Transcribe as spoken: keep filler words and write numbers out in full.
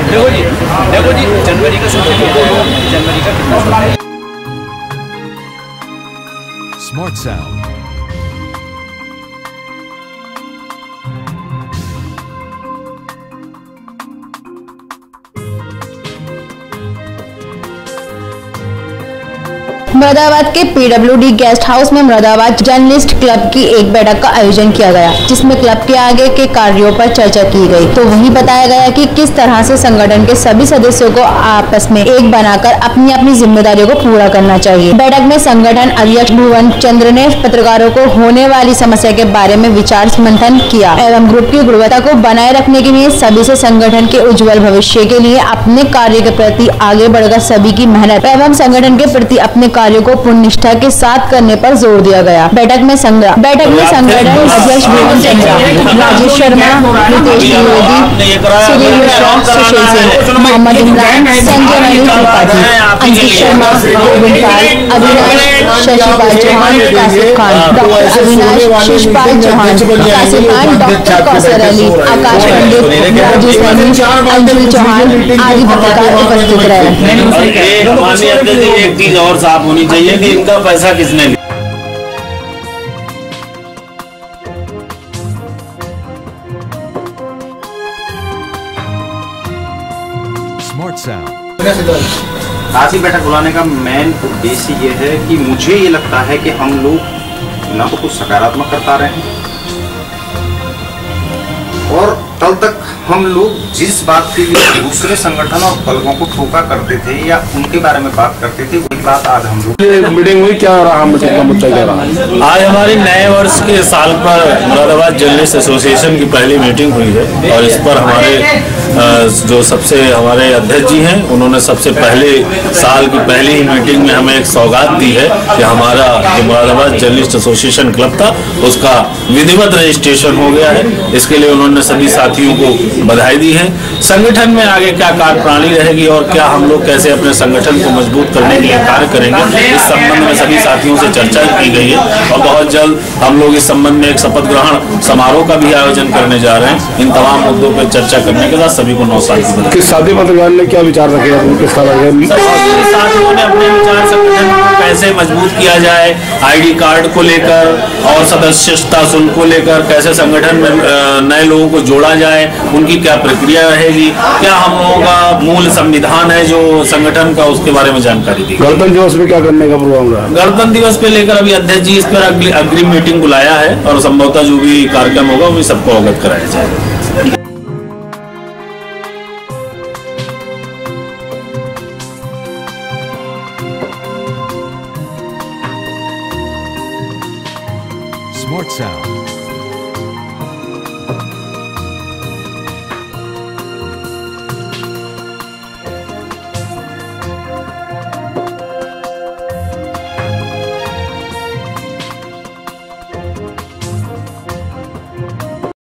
देखो जी, देखो जी, जनवरी का जनवरी का कितना Smart Sound. मुरादाबाद के पीडब्ल्यूडी गेस्ट हाउस में मुरादाबाद जर्नलिस्ट क्लब की एक बैठक का आयोजन किया गया, जिसमें क्लब के आगे के कार्यों पर चर्चा की गई। तो वहीं बताया गया कि किस तरह से संगठन के सभी सदस्यों को आपस में एक बनाकर अपनी अपनी जिम्मेदारियों को पूरा करना चाहिए। बैठक में संगठन अध्यक्ष भुवन चंद्र ने पत्रकारों को होने वाली समस्या के बारे में विचार मंथन किया एवं ग्रुप की गुणवत्ता को बनाए रखने के लिए सभी से संगठन के उज्जवल भविष्य के लिए अपने कार्य के प्रति आगे बढ़कर सभी की मेहनत एवं संगठन के प्रति अपने कार्यों को पूर्ण निष्ठा के साथ करने पर जोर दिया गया। बैठक में संग्रह बैठक में संगठन अध्यक्ष भुवन चंद्र, राजेश शर्मा, नितेश द्विवेदी, सुधीर मिश्रा, सुशील सिंह, मोहम्मद इमरान, संजय मणि त्रिपाठी, अंकित शर्मा, गोविंद पाल, अविनाश, शशिपाल चौहान, कासिफ खान, डॉक्टर अविनाश, शिशपाल चौहान, कासिफ खान, डॉक्टर कौसर अली, आकाश पंडित, राजेश सैनी, अंजुल चौहान आदि पत्रकार उपस्थित रहे। एक चीज और साफ होनी चाहिए कि इनका पैसा किसने लिया। Smart Sound. आज ही बैठक बुलाने का मेन उद्देश्य ये है कि मुझे ये लगता है कि हम लोग ना तो कुछ सकारात्मक कर पा रहे हैं और कल तक हम लोग जिस बात के लिए दूसरे संगठन और कलगों को टोका करते थे या उनके बारे में बात करते थे वही बात आज हम लोग मीटिंग हुई। क्या रहा मीटिंग का मुद्दा क्या रहा? आज हमारी नए वर्ष के साल पर मुरादाबाद जर्नलिस्ट एसोसिएशन की पहली मीटिंग हुई है और इस पर हमारे जो सबसे हमारे अध्यक्ष जी हैं उन्होंने सबसे पहले साल की पहली ही मीटिंग में हमें एक सौगात दी है कि हमारा जो मुरादाबाद जर्नलिस्ट एसोसिएशन क्लब था उसका विधिवत रजिस्ट्रेशन हो गया है। इसके लिए उन्होंने सभी साथियों को बधाई दी है। संगठन में आगे क्या कार्यप्रणाली रहेगी और क्या हम लोग कैसे अपने संगठन को मजबूत करने के लिए कार्य करेंगे, इस संबंध में सभी साथियों से चर्चा की गई है और बहुत जल्द हम लोग इस संबंध में एक शपथ ग्रहण समारोह का भी आयोजन करने जा रहे हैं। इन तमाम मुद्दों पर चर्चा करने के बाद सभी को नौ साल की किस साथी पत्रकार ने क्या विचार रखे? किस तरह साथियों ने अपने विचार संगठन को कैसे मजबूत किया जाए, आईडी कार्ड को लेकर और सदस्यता शुल्क को लेकर कैसे संगठन में नए लोगों को जोड़ा जाए, उनकी क्या प्रक्रिया रहेगी, क्या हम लोगों का मूल संविधान है जो संगठन का, उसके बारे में जानकारी दी। गणतंत्र दिवस पे क्या करने का प्रोग्राम रहा? गणतंत्र दिवस पे लेकर अभी अध्यक्ष जी इस पर अग्रिम मीटिंग बुलाया है और संभवतः जो भी कार्यक्रम होगा वो सबको अवगत कराया जाएगा। Smart Sound.